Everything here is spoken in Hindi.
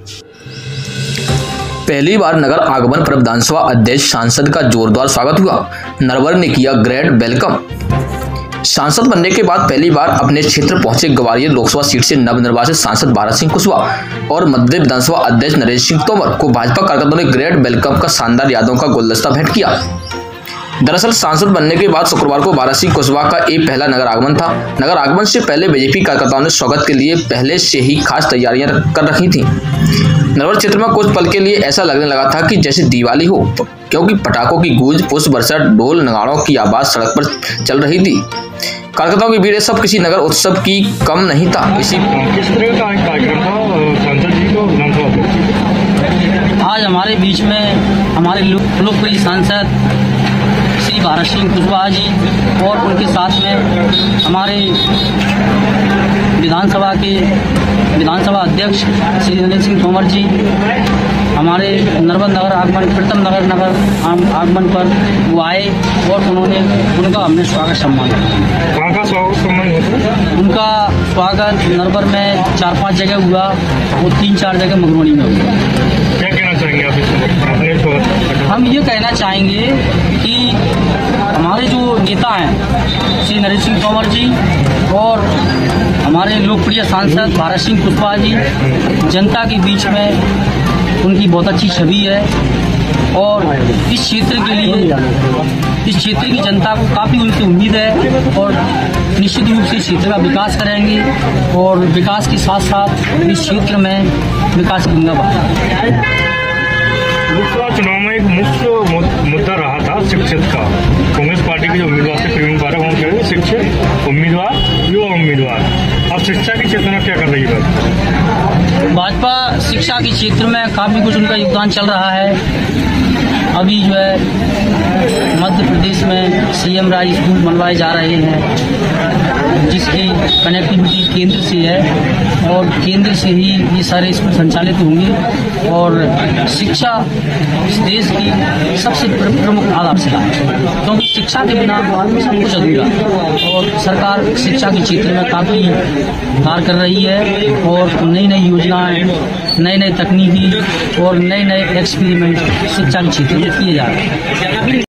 पहली बार नगर आगमन पर विधानसभा अध्यक्ष सांसद का जोरदार स्वागत हुआ। नरवर ने किया ग्रैंड वेलकम। सांसद बनने के बाद पहली बार अपने क्षेत्र पहुंचे ग्वालियर लोकसभा सीट से नवनिर्वाचित सांसद भारत सिंह कुशवाहा और मध्य विधानसभा अध्यक्ष नरेंद्र सिंह तोमर को भाजपा कार्यकर्ताओं ने ग्रैंड वेलकम का शानदार यादों का गुलदस्ता भेंट किया। दरअसल सांसद बनने के बाद शुक्रवार को भारत सिंह कुशवाहा का एक पहला नगर आगमन था। नगर आगमन से पहले बीजेपी कार्यकर्ताओं ने स्वागत के लिए पहले से ही खास तैयारियां कर रखी थी। नरवर क्षेत्र में कुछ पल के लिए ऐसा लगने लगा था कि जैसे दिवाली हो, क्योंकि पटाखों की गूंज, पुष्प वर्षा, ढोल नगाड़ों की आवाज सड़क पर चल रही थी। कार्यकर्ताओं की भीड़ सब किसी नगर उत्सव की कम नहीं था। इसी किस तरह का कार्यक्रम था सांसद जी को विधानसभा? आज हमारे बीच में हमारे लोकप्रिय सांसद श्री भारत सिंह कुशवाहा जी और उनके साथ में हमारे विधानसभा अध्यक्ष श्री नरेंद्र सिंह तोमर जी हमारे नरवर नगर आगमन प्रथम नगर आगमन पर वो आए और उनका हमने स्वागत सम्मान किया। कहाँ का स्वागत सम्मान होता? उनका स्वागत नरवर में 4-5 जगह हुआ और 3-4 जगह मगरोनी में हुआ। क्या कहना चाहेंगे आप इसमें? हम ये कहना चाहेंगे कि हमारे जो नेता हैं श्री नरेंद्र सिंह तोमर जी और हमारे लोकप्रिय सांसद भारत सिंह कुशवाहा जी, जनता के बीच में उनकी बहुत अच्छी छवि है और इस क्षेत्र के लिए इस क्षेत्र की जनता को काफ़ी उनसे उम्मीद है और निश्चित रूप से इस क्षेत्र का विकास करेंगे और विकास के साथ साथ इस क्षेत्र में विकास की गंगा बहाएंगे। लोकसभा चुनाव में एक मुख्य मुद्दा रहा था शिक्षक का। कांग्रेस पार्टी के जो उम्मीदवार थे प्रवीण पाठक, उनके शिक्षक उम्मीदवार, युवा उम्मीदवार, अब शिक्षा के क्षेत्र में क्या कर रही है? भाजपा शिक्षा के क्षेत्र में काफ़ी कुछ उनका योगदान चल रहा है। अभी जो है मध्य प्रदेश में सीएम राज स्कूल बनवाए जा रहे हैं, जिसकी कनेक्टिविटी केंद्र से है और केंद्र से ही ये सारे स्कूल संचालित होंगे और शिक्षा इस देश की सबसे प्रमुख आधारशिला है, क्योंकि शिक्षा के बिना सब कुछ अधूरा और सरकार शिक्षा के क्षेत्र में काफ़ी कार्य कर रही है और नई नई योजनाएं, नए नए तकनीकी और नए नए एक्सपेरिमेंट शिक्षा के क्षेत्र में किए जा रहे हैं।